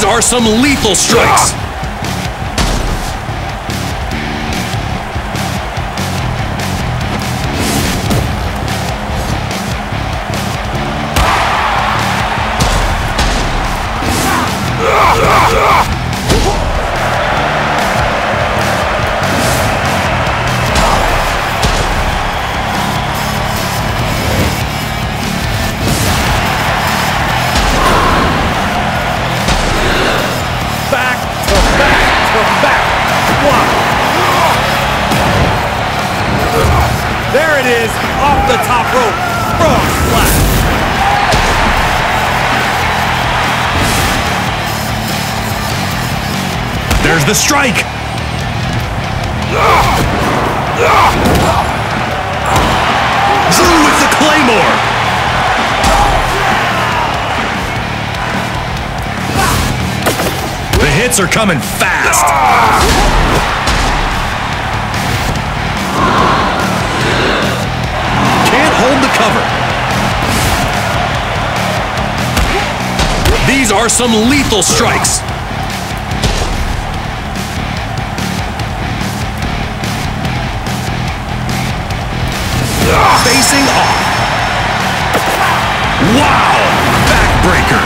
are some lethal strikes. There it is, off the top rope, frog splash. There's the strike. Drew with the Claymore. The hits are coming fast. Hold the cover. These are some lethal strikes. Facing off. Wow! Backbreaker.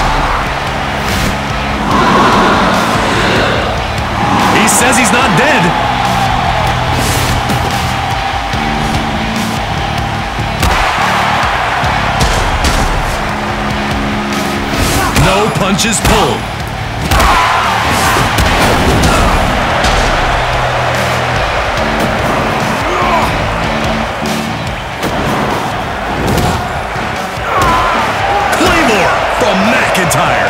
He says he's not dead. No punches pulled. Claymore from McIntyre.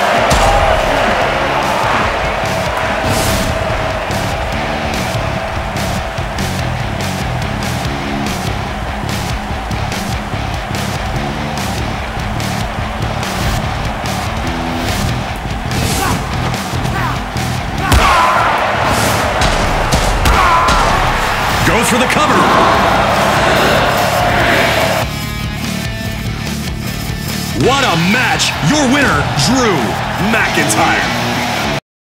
Goes for the cover. What a match. Your winner, Drew McIntyre.